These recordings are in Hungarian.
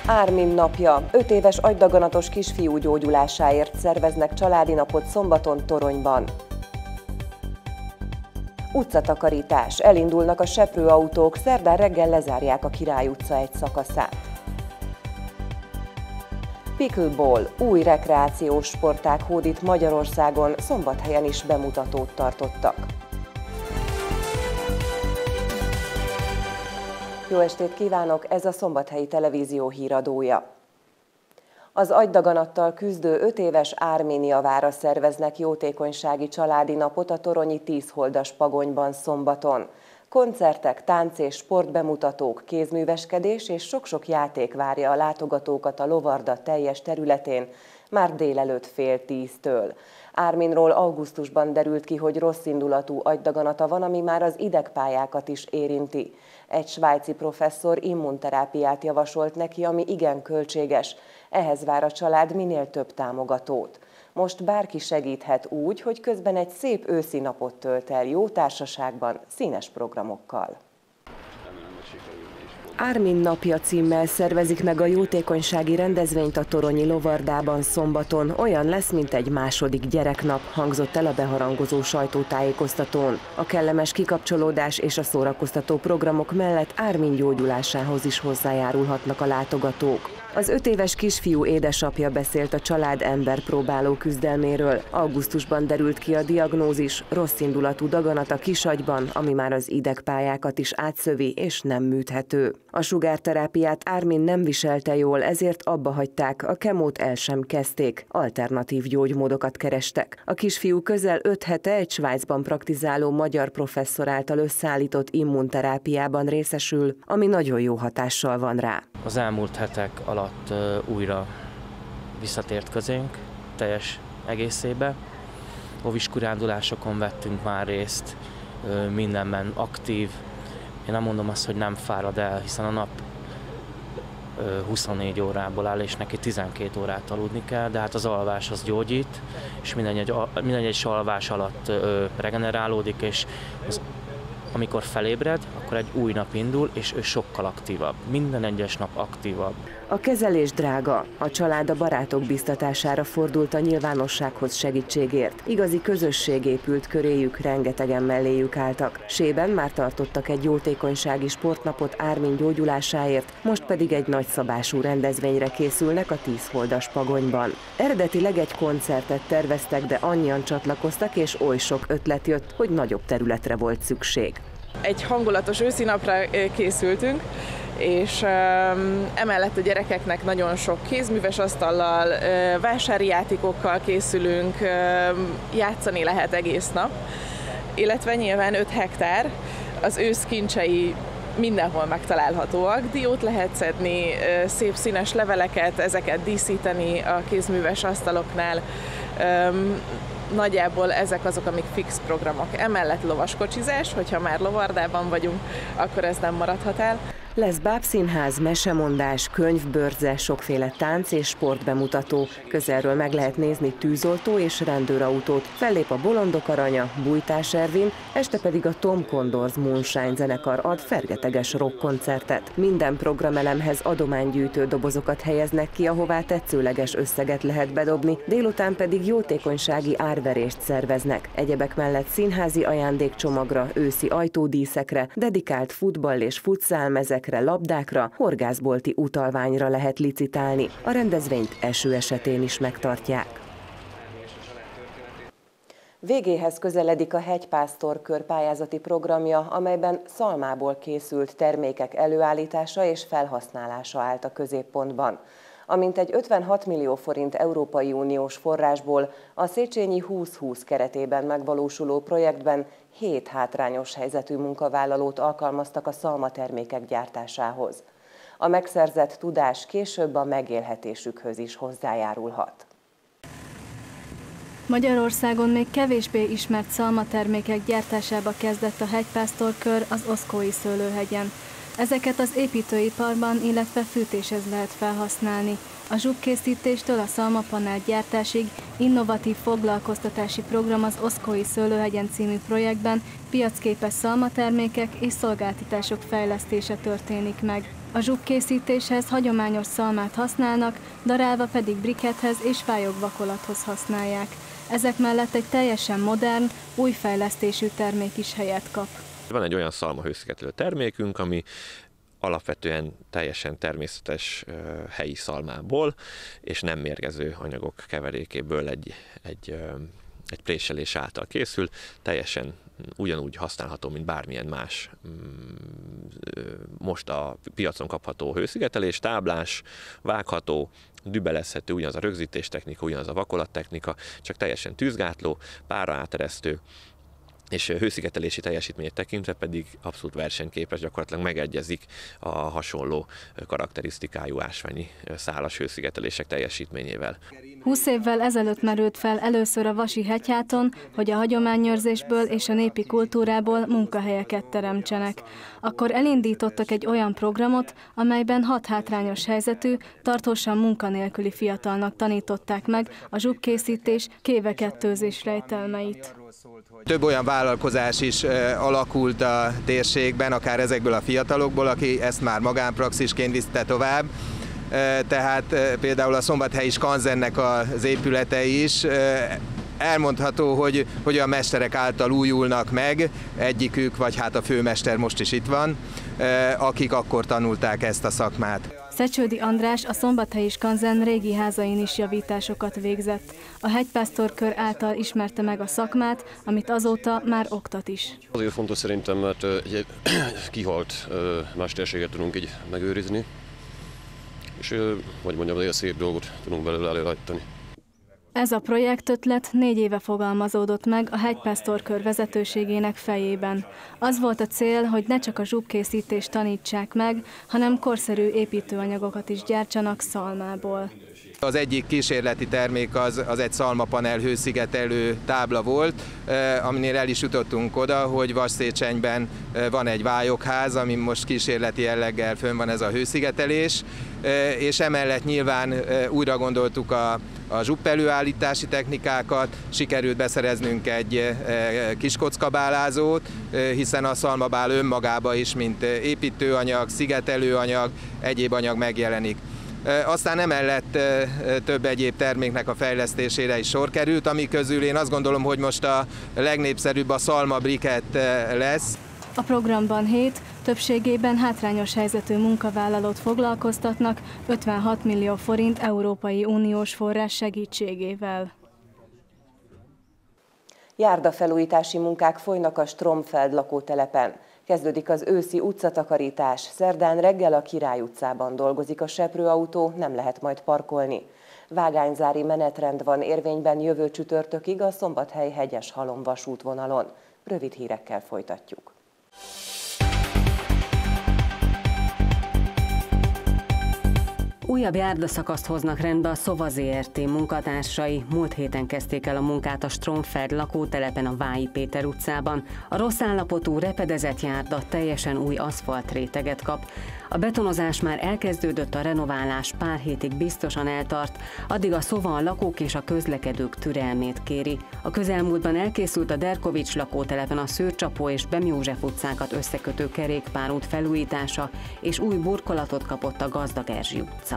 Ármin napja. 5 éves agydaganatos kisfiú gyógyulásáért szerveznek családi napot szombaton Toronyban. Utcatakarítás. Elindulnak a seprőautók, szerdán reggel lezárják a Király utca egy szakaszát. Pickleball. Új rekreációs sportág hódít Magyarországon, Szombathelyen is bemutatót tartottak. Jó estét kívánok, ez a Szombathelyi Televízió híradója. Az agydaganattal küzdő 5 éves Ármin javára szerveznek jótékonysági családi napot a toronyi 10 holdas Pagonyban szombaton. Koncertek, tánc és sportbemutatók, kézműveskedés és sok-sok játék várja a látogatókat a Lovarda teljes területén már délelőtt fél 10-től. Árminról augusztusban derült ki, hogy rosszindulatú agydaganata van, ami már az idegpályákat is érinti. Egy svájci professzor immunterápiát javasolt neki, ami igen költséges. Ehhez vár a család minél több támogatót. Most bárki segíthet úgy, hogy közben egy szép őszi napot tölt el jó társaságban, színes programokkal. Ármin napja címmel szervezik meg a jótékonysági rendezvényt a toronyi Lovardában szombaton. Olyan lesz, mint egy második gyereknap, hangzott el a beharangozó sajtótájékoztatón. A kellemes kikapcsolódás és a szórakoztató programok mellett Ármin gyógyulásához is hozzájárulhatnak a látogatók. Az 5 éves kisfiú édesapja beszélt a család emberpróbáló küzdelméről. Augusztusban derült ki a diagnózis, rosszindulatú daganat a kisagyban, ami már az idegpályákat is átszövi és nem műthető. A sugárterápiát Ármin nem viselte jól, ezért abba hagyták, a kemót el sem kezdték, alternatív gyógymódokat kerestek. A kisfiú közel 5 hete egy Svájcban praktizáló magyar professzor által összeállított immunterápiában részesül, ami nagyon jó hatással van rá. Az elmúlt hetek alatt újra visszatért közénk teljes egészébe. Ovis kirándulásokon vettünk már részt, mindenben aktív. Én nem mondom azt, hogy nem fárad el, hiszen a nap 24 órából áll, és neki 12 órát aludni kell, de hát az alvás az gyógyít, és minden egyes alvás alatt regenerálódik, és amikor felébred, akkor egy új nap indul, és ő sokkal aktívabb. Minden egyes nap aktívabb. A kezelés drága. A család a barátok biztatására fordult a nyilvánossághoz segítségért. Igazi közösség épült köréjük, rengetegen melléjük álltak. Sében már tartottak egy jótékonysági sportnapot Ármin gyógyulásáért, most pedig egy nagyszabású rendezvényre készülnek a 10 holdas Pagonyban. Eredetileg egy koncertet terveztek, de annyian csatlakoztak, és oly sok ötlet jött, hogy nagyobb területre volt szükség. Egy hangulatos őszi napra készültünk, és emellett a gyerekeknek nagyon sok kézműves asztallal, vásári játékokkal készülünk, játszani lehet egész nap, illetve nyilván 5 hektár, az ősz kincsei mindenhol megtalálhatóak, diót lehet szedni, szép színes leveleket, ezeket díszíteni a kézműves asztaloknál. Nagyjából ezek azok, amik fix programok. Emellett lovaskocsizás, hogyha már Lovardában vagyunk, akkor ez nem maradhat el. Lesz bábszínház, mesemondás, könyvbörze, sokféle tánc és sportbemutató. Közelről meg lehet nézni tűzoltó és rendőrautót. Fellép a Bolondok Aranya, Bújtás Ervin, este pedig a Tom Condors Moonshine zenekar ad fergeteges rockkoncertet. Minden programelemhez adománygyűjtő dobozokat helyeznek ki, ahová tetszőleges összeget lehet bedobni, délután pedig jótékonysági árverést szerveznek. Egyebek mellett színházi ajándékcsomagra, őszi ajtódíszekre, dedikált futball és futszálmezekre, labdákra, horgászbolti utalványra lehet licitálni. A rendezvényt eső esetén is megtartják. Végéhez közeledik a Hegypásztor-kör pályázati programja, amelyben szalmából készült termékek előállítása és felhasználása állt a középpontban. A mintegy 56 millió forint Európai Uniós forrásból a Széchenyi 2020 keretében megvalósuló projektben 7 hátrányos helyzetű munkavállalót alkalmaztak a szalmatermékek gyártásához. A megszerzett tudás később a megélhetésükhöz is hozzájárulhat. Magyarországon még kevésbé ismert szalmatermékek gyártásába kezdett a Hegypásztor-kör az Oszkói szőlőhegyen. Ezeket az építőiparban, illetve fűtéshez lehet felhasználni. A zsubkészítéstől a szalmapanel gyártásig innovatív foglalkoztatási program az Oszkói szőlőhegyen című projektben piacképes szalmatermékek és szolgáltatások fejlesztése történik meg. A zsubkészítéshez hagyományos szalmát használnak, darálva pedig brikethez és fályogvakolathoz használják. Ezek mellett egy teljesen modern, új fejlesztésű termék is helyet kap. Van egy olyan szalmahőszigetelő termékünk, ami alapvetően teljesen természetes helyi szalmából és nem mérgező anyagok keverékéből egy préselés által készül, teljesen ugyanúgy használható, mint bármilyen más most a piacon kapható hőszigetelés, táblás, vágható, dübelezhető, ugyanaz a rögzítés technika, ugyanaz a vakolattechnika, csak teljesen tűzgátló, pára áteresztő, és hőszigetelési teljesítményét tekintve pedig abszolút versenyképes, gyakorlatilag megegyezik a hasonló karakterisztikájú ásványi szálas hőszigetelések teljesítményével. 20 évvel ezelőtt merült fel először a Vasi hegyháton, hogy a hagyományőrzésből és a népi kultúrából munkahelyeket teremtsenek. Akkor elindítottak egy olyan programot, amelyben 6 hátrányos helyzetű, tartósan munkanélküli fiatalnak tanították meg a zsubkészítés, kévekettőzés rejtelmeit. Több olyan vállalkozás is alakult a térségben, akár ezekből a fiatalokból, aki ezt már magánpraxisként vitte tovább. Tehát például a szombathelyi skanzennek az épületei is elmondható, hogy a mesterek által újulnak meg, egyikük, vagy hát a főmester most is itt van, akik akkor tanulták ezt a szakmát. Szecsődi András a szombathelyi skanzen régi házain is javításokat végzett. A hegypásztorkör által ismerte meg a szakmát, amit azóta már oktat is. Azért fontos szerintem, mert egy kihalt mesterséget tudunk így megőrizni, és hogy mondjam, egy szép dolgot tudunk belőle előállítani. Ez a projektötlet 4 éve fogalmazódott meg a hegypásztorkör vezetőségének fejében. Az volt a cél, hogy ne csak a zsubkészítést tanítsák meg, hanem korszerű építőanyagokat is gyártsanak szalmából. Az egyik kísérleti termék az egy szalmapanel hőszigetelő tábla volt, aminél el is jutottunk oda, hogy Vasszécsenyben van egy vályogház, ami most kísérleti jelleggel fönn van ez a hőszigetelés, és emellett nyilván újra gondoltuk a zsub előállítási technikákat, sikerült beszereznünk egy kiskockabálázót, hiszen a szalmabál önmagában is, mint építőanyag, szigetelőanyag, egyéb anyag megjelenik. Aztán emellett több egyéb terméknek a fejlesztésére is sor került, ami közül én azt gondolom, hogy most a legnépszerűbb a szalmabriket lesz. A programban 7, többségében hátrányos helyzetű munkavállalót foglalkoztatnak 56 millió forint Európai Uniós forrás segítségével. Járdafelújítási munkák folynak a Stromfeld lakótelepen. Kezdődik az őszi utcatakarítás. Szerdán reggel a Király utcában dolgozik a seprőautó, nem lehet majd parkolni. Vágányzári menetrend van érvényben jövő csütörtökig a Szombathely-Hegyeshalom vasútvonalon. Rövid hírekkel folytatjuk. Újabb járdaszakaszt hoznak rendbe a Szova Zrt. Munkatársai. Múlt héten kezdték el a munkát a Stromfeld lakótelepen a Vályi Péter utcában. A rossz állapotú repedezett járda teljesen új aszfaltréteget kap. A betonozás már elkezdődött, a renoválás pár hétig biztosan eltart, addig a Szova a lakók és a közlekedők türelmét kéri. A közelmúltban elkészült a Derkovics lakótelepen a Szőrcsapó és Bem József utcákat összekötő kerékpárút felújítása, és új burkolatot kapott a Gazdag Erzsi utca.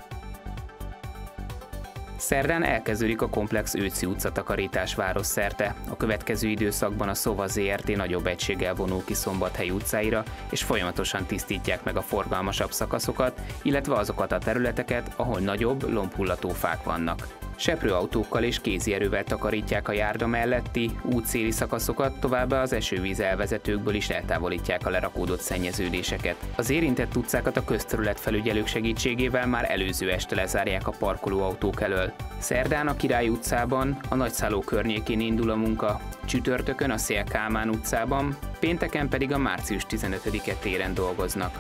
Szerdán elkezdődik a komplex őszi utcatakarítás városszerte. A következő időszakban a Szova Zrt. Nagyobb egységgel vonul ki Szombathely utcáira, és folyamatosan tisztítják meg a forgalmasabb szakaszokat, illetve azokat a területeket, ahol nagyobb, lombhullató fák vannak. Seprőautókkal és kézierővel takarítják a járda melletti útszéli szakaszokat, továbbá az esővíz elvezetőkből is eltávolítják a lerakódott szennyeződéseket. Az érintett utcákat a közterületfelügyelők segítségével már előző este lezárják a parkolóautók elől. Szerdán a Király utcában, a Nagyszálló környékén indul a munka, csütörtökön a Széll Kálmán utcában, pénteken pedig a március 15-e téren dolgoznak.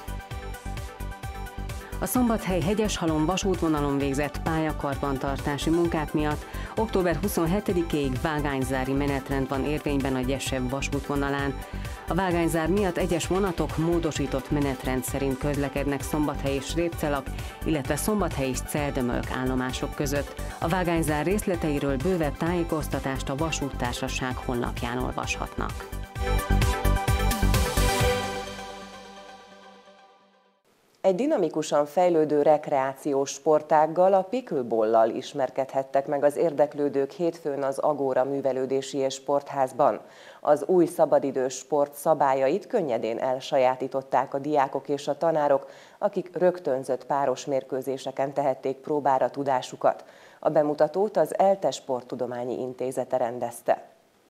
A Szombathely-Hegyeshalom vasútvonalon végzett pályakarbantartási munkák miatt október 27-ig vágányzári menetrend van érvényben a Gyesebb vasútvonalán. A vágányzár miatt egyes vonatok módosított menetrend szerint közlekednek Szombathely és Répcelak, illetve Szombathely és Celdömölk állomások között. A vágányzár részleteiről bővebb tájékoztatást a Vasúttársaság honlapján olvashatnak. Egy dinamikusan fejlődő rekreációs sportággal, a pickleball-lal ismerkedhettek meg az érdeklődők hétfőn az Agora Művelődési és Sportházban. Az új szabadidős sport szabályait könnyedén elsajátították a diákok és a tanárok, akik rögtönzött páros mérkőzéseken tehették próbára tudásukat. A bemutatót az ELTE Sporttudományi Intézete rendezte.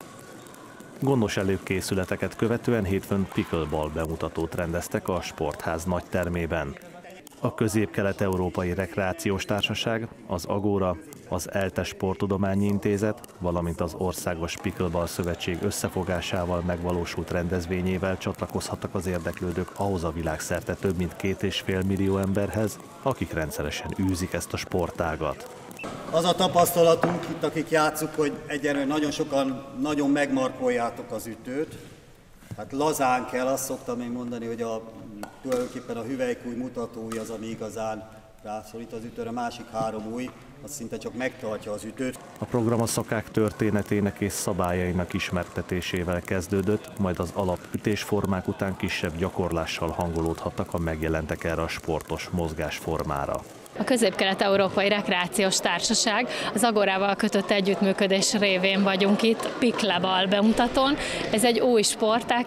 Gondos előkészületeket követően hétfőn pickleball bemutatót rendeztek a Sportház nagy termében. A Közép-Kelet-Európai Rekreációs Társaság, az Agora, az ELTE Sporttudományi Intézet, valamint az Országos Pickleball Szövetség összefogásával megvalósult rendezvényével csatlakozhattak az érdeklődők ahhoz a világszerte több mint 2,5 millió emberhez, akik rendszeresen űzik ezt a sportágat. Az a tapasztalatunk itt, akik játszuk, hogy egyenlően nagyon sokan nagyon megmarkoljátok az ütőt. Hát lazán kell, azt szoktam én mondani, hogy tulajdonképpen a hüvelykúj, mutatóúj az, ami igazán rászorít az ütőre, a másik 3 ujj, az szinte csak megtartja az ütőt. A program a szakák történetének és szabályainak ismertetésével kezdődött, majd az alapütésformák után kisebb gyakorlással hangolódhattak a megjelentek erre a sportos mozgásformára. A Közép-Kelet-Európai Rekreációs Társaság az Agorával kötött együttműködés révén vagyunk itt, pickleball bemutatón. Ez egy új sportág,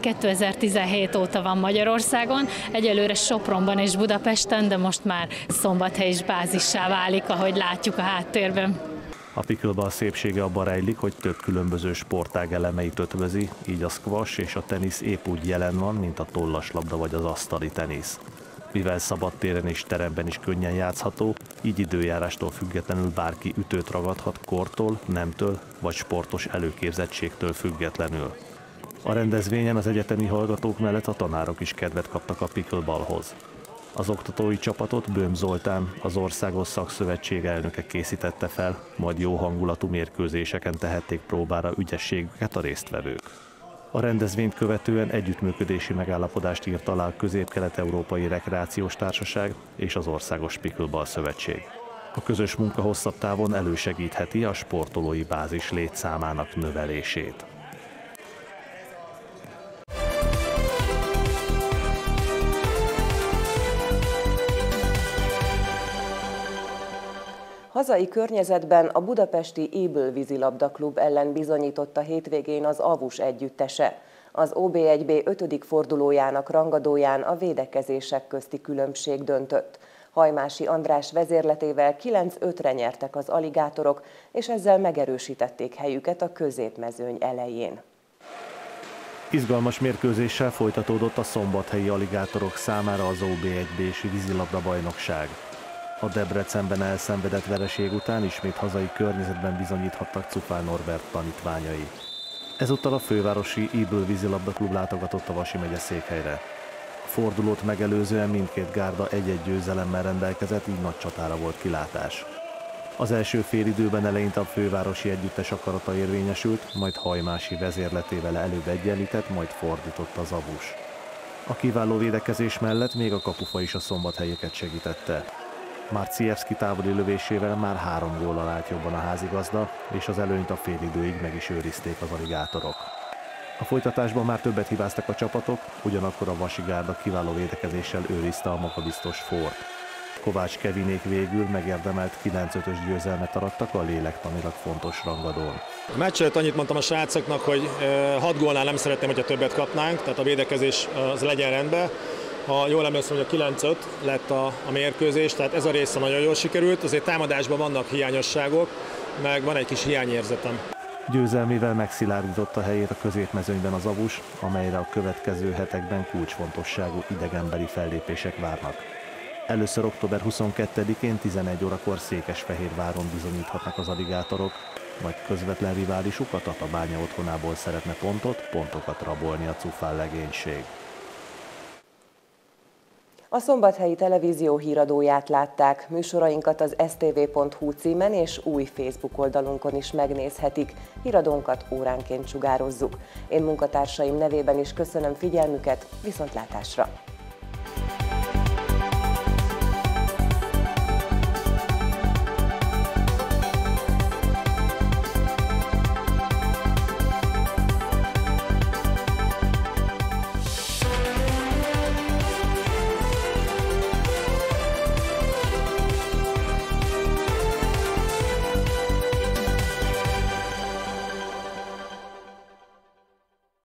2017 óta van Magyarországon, egyelőre Sopronban és Budapesten, de most már Szombathely is bázissá válik, ahogy látjuk a háttérben. A pickleball szépsége abban rejlik, hogy több különböző sportág elemeit ötvözi, így a squash és a tenisz épp úgy jelen van, mint a tollaslabda vagy az asztali tenisz. Mivel szabadtéren és teremben is könnyen játszható, így időjárástól függetlenül bárki ütőt ragadhat kortól, nemtől vagy sportos előképzettségtől függetlenül. A rendezvényen az egyetemi hallgatók mellett a tanárok is kedvet kaptak a pickleballhoz. Az oktatói csapatot Böhm Zoltán, az Országos Szakszövetség elnöke készítette fel, majd jó hangulatú mérkőzéseken tehették próbára ügyességüket a résztvevők. A rendezvényt követően együttműködési megállapodást írt alá a Közép-Kelet-Európai Rekreációs Társaság és az Országos Pickleball Szövetség. A közös munka hosszabb távon elősegítheti a sportolói bázis létszámának növelését. Hazai környezetben a budapesti Éből vízilabdaklub ellen bizonyított a hétvégén az Avus együttese. Az OB1B 5. fordulójának rangadóján a védekezések közti különbség döntött. Hajmási András vezérletével 9-5-re nyertek az aligátorok, és ezzel megerősítették helyüket a középmezőny elején. Izgalmas mérkőzéssel folytatódott a szombathelyi aligátorok számára az OB1B-s vízilabda bajnokság. A Debrecenben elszenvedett vereség után ismét hazai környezetben bizonyíthattak Cufál Norbert tanítványai. Ezúttal a fővárosi Éből vízilabdaklub látogatott a Vasi megye Székhelyre. A fordulót megelőzően mindkét gárda egy-egy győzelemmel rendelkezett, így nagy csatára volt kilátás. Az első félidőben eleinte a fővárosi együttes akarata érvényesült, majd Hajmási vezérletével előbb egyenlített, majd fordított az Avus. A kiváló védekezés mellett még a kapufa is a szombathelyeket segítette. Marcievski távoli lövésével már 3 góllal állt jobban a házigazda, és az előnyt a félidőig meg is őrizték az aligátorok. A folytatásban már többet hibáztak a csapatok, ugyanakkor a Vasi gárda kiváló védekezéssel őrizte a magabiztos Fort. Kovács Kevinék végül megérdemelt 9-5-ös győzelmet arattak a lélektanilag fontos rangadón. A meccs előtt annyit mondtam a srácoknak, hogy 6 gólnál nem szeretném, hogyha többet kapnánk, tehát a védekezés az legyen rendben. Ha jól emlékszem, hogy a 9-5 lett a mérkőzés, tehát ez a része nagyon jól sikerült, azért támadásban vannak hiányosságok, meg van egy kis hiányérzetem. Győzelmével megszilárdította helyét a középmezőnyben az Avus, amelyre a következő hetekben kulcsfontosságú idegenbeli fellépések várnak. Először október 22-én 11 órakor Székesfehérváron bizonyíthatnak az aligátorok, majd közvetlen riválisuk, a Tatabánya otthonából szeretne pontokat rabolni a Cufál legénység. A Szombathelyi Televízió híradóját látták, műsorainkat az stv.hu címen és új Facebook oldalunkon is megnézhetik. Híradónkat óránként sugározzuk. Én munkatársaim nevében is köszönöm figyelmüket, viszontlátásra!